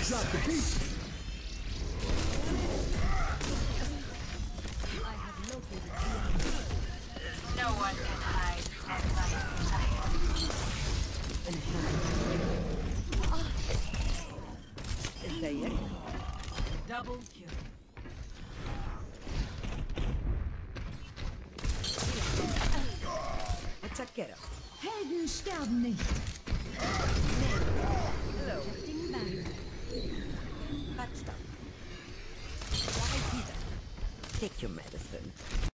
Drop the beat. No one can hide from my sight. ازيك؟ Double kill. متشكرة. Helden sterben nicht. Hello. Touchdown. Take your medicine.